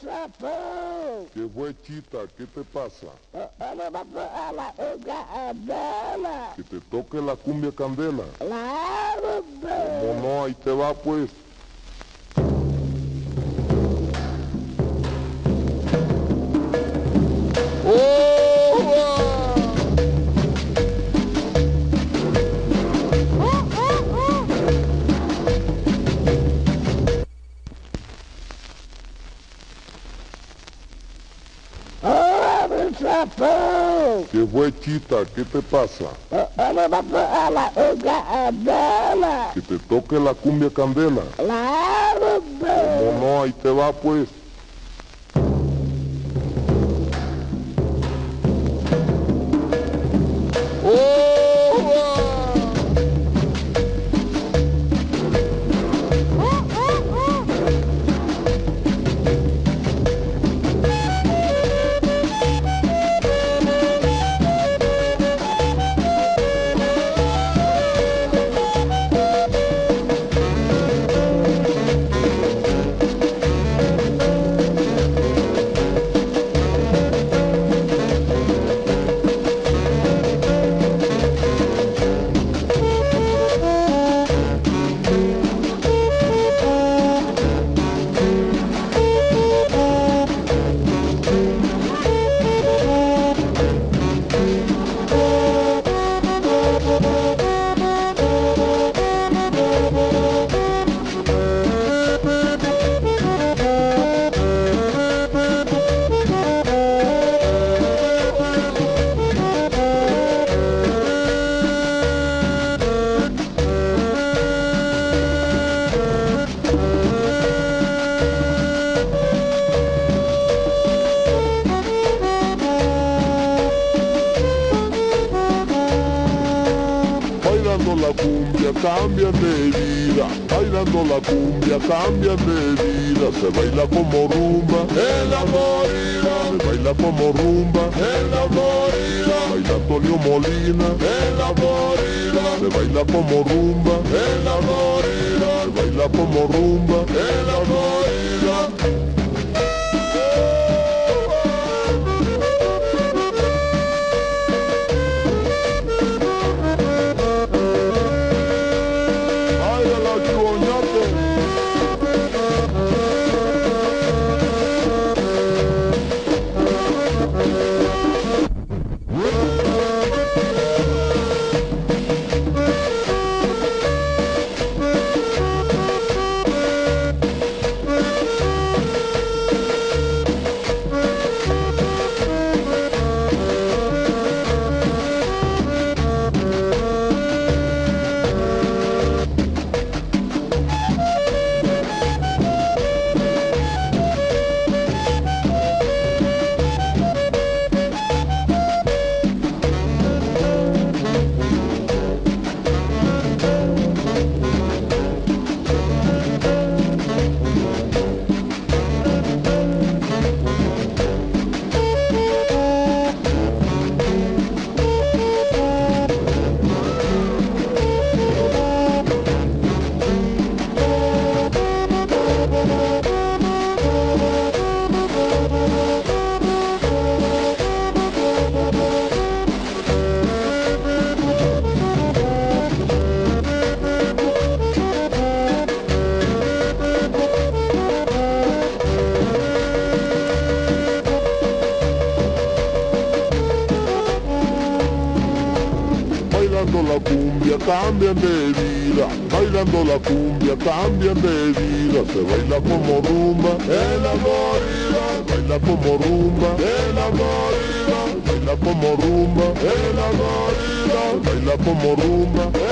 ¿Qué fue, Chita? ¿Qué te pasa? Que te toque la cumbia candela. ¿Cómo no? Ahí te va, pues. ¿Qué fue, Chita? ¿Qué te pasa? Que te toque la cumbia candela. ¿Cómo no? Ahí te va, pues. Bailando la cumbia cambian de vida, bailando la cumbia cambian de vida, se baila como rumba en la Florida, se baila como rumba en la Florida, baila Antonio Molina en la Florida, se baila como rumba en la Florida, se baila como rumba en la Florida. Bailando la cumbia cambian de vida, bailando la cumbia cambian de vida, se baila como rumba en la Florida, baila como rumba en la Florida, baila como rumba en la Florida, baila como rumba